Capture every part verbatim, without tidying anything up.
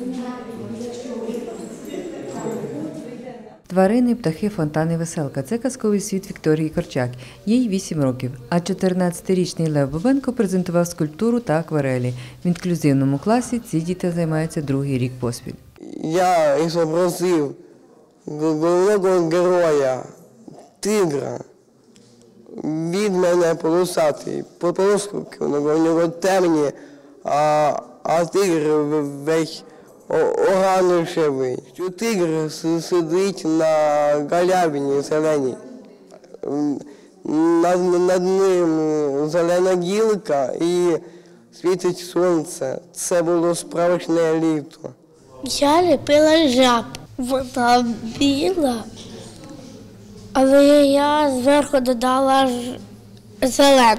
Тварини, птахи, фонтани, веселка – це казковий світ Вікторії Корчак. Їй вісім років, а чотирнадцятирічний Лев Бубенко презентував скульптуру та акварелі. В інклюзивному класі ці діти займаються другий рік поспіль. Я зобразив головного героя, тигра. Від мене полосатий, полоски у нього темні, а, а тигр весь оранжевий. Тигр сидить на галявині зеленій. Над, над ним зелена гілка і світить сонце. Це було справжнє літо. Я ліпила жаб. Вона біла, але я зверху додала зелену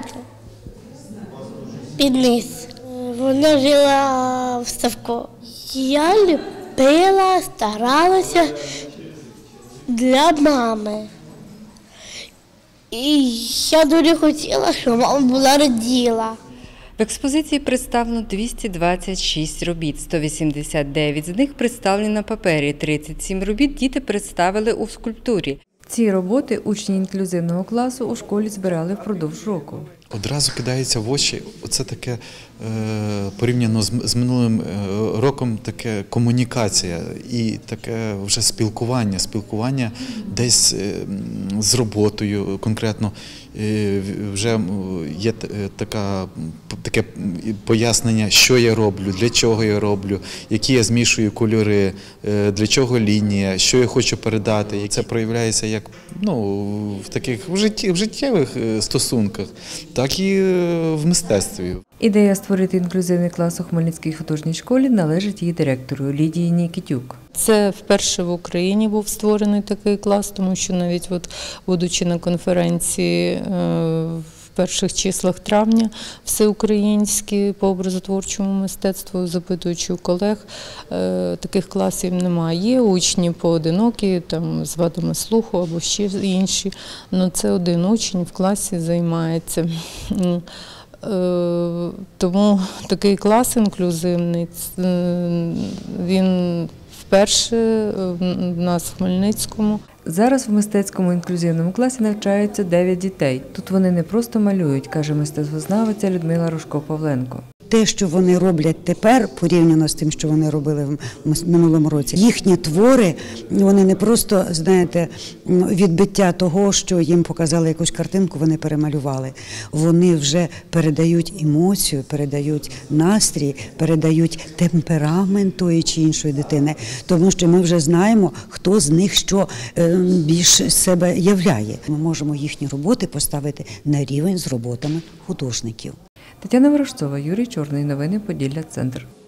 під низ. Вона жила в ставку. Я ліпила, старалася для мами. І я дуже хотіла, щоб мама була раділа. В експозиції представлено двісті двадцять шість робіт, сто вісімдесят дев'ять з них представлені на папері, тридцять сім робіт діти представили у скульптурі. Ці роботи учні інклюзивного класу у школі збирали впродовж року. Одразу кидається в очі, оце таке, е, порівняно з, з минулим роком, таке комунікація і таке вже спілкування, спілкування десь е, з роботою конкретно. Е, вже є така, таке пояснення, що я роблю, для чого я роблю, які я змішую кольори, е, для чого лінія, що я хочу передати. І це проявляється як ну, в таких в, житті, в життєвих стосунках, так і в мистецтві. Ідея створити інклюзивний клас у Хмельницькій художній школі належить її директору Лідії Нікітюк. Це вперше в Україні був створений такий клас, тому що навіть от, будучи на конференції в перших числах травня всеукраїнські по образотворчому мистецтву, запитуючи у колег, таких класів немає. Є учні поодинокі, там, з вадами слуху або ще інші, але це один учень в класі займається. Тому такий клас інклюзивний, він вперше в нас в Хмельницькому. Зараз в мистецькому інклюзивному класі навчаються дев'ять дітей. Тут вони не просто малюють, каже мистецтвознавиця Людмила Рожко-Павленко. Те, що вони роблять тепер, порівняно з тим, що вони робили в минулому році, їхні твори, вони не просто, знаєте, відбиття того, що їм показали якусь картинку, вони перемалювали. Вони вже передають емоцію, передають настрій, передають темперамент тої чи іншої дитини. Тому що ми вже знаємо, хто з них що більш себе являє. Ми можемо їхні роботи поставити на рівень з роботами художників. Тетяна Ворожцова, Юрій Чорний. Новини Поділля. Центр.